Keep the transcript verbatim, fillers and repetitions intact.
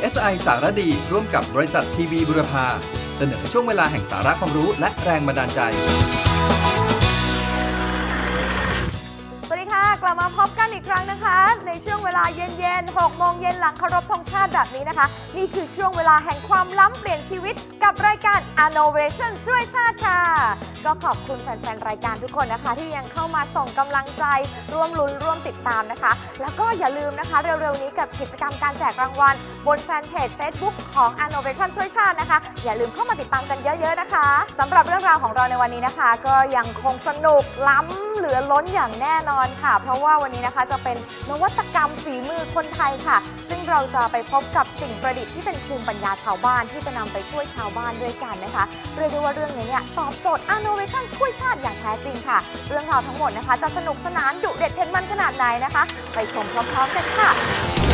เอส ไอ สารดีร่วมกับบริษัททีวีบุรพาเสนอช่วงเวลาแห่งสาระความรู้และแรงบันดาลใจสวัสดีค่ะกลับมาพบกันอีกครั้งนะคะในช่วงเวลาเย็นๆหกโมงเย็นหลังเคารพธงชาติแบบนี้นะคะนี่คือช่วงเวลาแห่งความล้ำเปลี่ยนชีวิตกับรายการ Innovation ช่วยชาติค่ะก็ขอบคุณแฟนๆรายการทุกคนนะคะที่ยังเข้ามาส่งกำลังใจร่วมลุ้นร่วมติดตามนะคะแล้วก็อย่าลืมนะคะเร็วๆนี้กับกิจกรรมการแจกรางวัลบนแฟนเพจ Facebook ของ Innovation ช่วยชาตินะคะอย่าลืมเข้ามาติดตามกันเยอะๆนะคะสำหรับเรื่องราวของเราในวันนี้นะคะก็ยังคงสนุกล้ำเหลือล้นอย่างแน่นอนค่ะเพราะว่าวันนี้นะคะจะเป็นนวัตกรรมฝีมือคนไทยค่ะซึ่งเราจะไปพบกับสิ่งประดิษฐ์ที่เป็นภูมิปัญญาชาวบ้านที่จะนำไปช่วยชาวบ้านด้วยกันนะคะเรียกได้ว่าเรื่องนี้เนี่ยตอบโจทย์ Innovation ช่วยชาติอย่างแท้จริงค่ะเรื่องราวทั้งหมดนะคะจะสนุกสนานดุเด็ดเผ็ดมันขนาดไหนนะคะไปชมพร้อมๆกันค่ะ